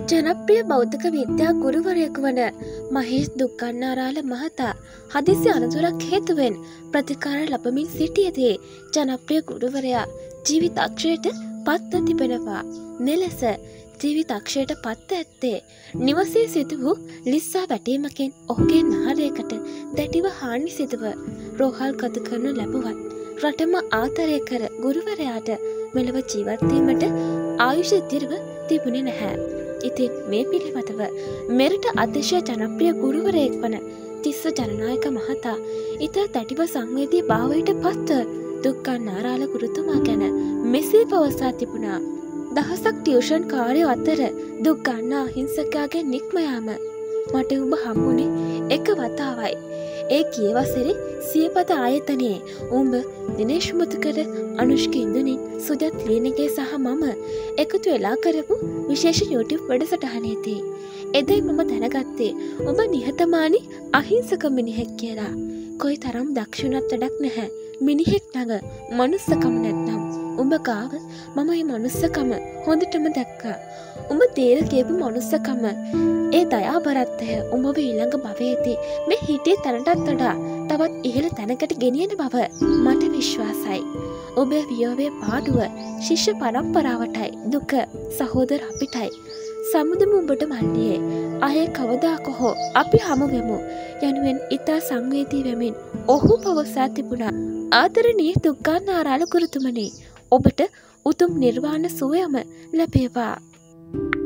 ජනප්‍රිය බෞද්ධක විද්‍යා ගුරුවරයෙකු වන මහේෂ් දුක්ඛන්නාරාල මහතා හදිසි අනතුරක් හේතුවෙන් ප්‍රතිකාර ලබමින් සිටියදී ජනප්‍රිය ගුරුවරයා ජීවිතක්ෂයට පත්ව තිබෙනවා. මෙලෙස ජීවිතක්ෂයට පත්ව ඇත්තේ නිවසේ සිදු වූ ලිස්සා වැටීමකින් ඔහුගේ නාරයකට දැඩිව හානි සිදුව රෝහල් ගත කරනු ලැබුවත් රටම ආදරය කර ගුරුවරයාට මෙලොව ජීවත්වීමට ආයුෂ දිරව තිබුණේ නැහැ. ඉතින් මේ පිළිබඳව මෙරට අතිශය ජනප්‍රිය ගුරුවරයෙක් වන තිස්ස ජනනායක මහතා ඉතා දැඩිව සංවේදී භාවයට පත්ව දුක්ඛන්නාරාල ගුරුතුමා ගැන මෙසේ පවසා තිබුණා. දහසක් ටියුෂන් කාර්යෝ අතර දුක්ඛන්නා අහිංසකයාගේ නික්ම යාම මට උඹ හම්බුනේ එක වතාවයි. ඒ ගිය වසරේ සියපත ආයතනයේ උඹ දිනේෂ් මුතුකඩ අනුෂ්ක ඉන්දුනින් සුජත් ලියනගේ සහ මම එකතු වෙලා කරපු විශේෂ YouTube වැඩසටහනේදී එදයි මම දැනගත්තේ ඔබ නිහතමානී අහිංසක මිනිහෙක් කියලා. කොයි තරම් දක්ෂුණත් වැඩක් නැහැ. මිනිහෙක් ළඟ මනුස්සකම නැත්නම් උඹ ගාව මම මේ මනුස්සකම හොඳටම දැක්කා. උඹ තේර කියපු මනුස්සකම ඒ දයාබරත්වය උඹව ඊළඟ භවයේදී මේ හිතේ තැනටත් වඩා තවත් ඉහළ තැනකට ගෙනියන බව මට විශ්වාසයි. ඔබේ වියෝවේ පාඩුව ශිෂ්‍ය පරම්පරාවටයි දුක සහෝදර අපිටයි. සමුදම උඹට මල්ලියේ අහේ කවදාක හෝ අපි හමු වෙමු යනුවෙන් ඉතා සංවේදී වෙමින් ඔහු පවසා තිබුණා. ආදරණීය දුක්ඛන්නාරාල ගුරුතුමනි, ඔබට උතුම් නිර්වාණ සුවයම ලැබේවා.